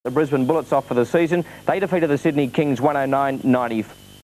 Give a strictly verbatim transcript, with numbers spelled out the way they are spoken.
The Brisbane Bullets off for the season. They defeated the Sydney Kings one oh nine ninety.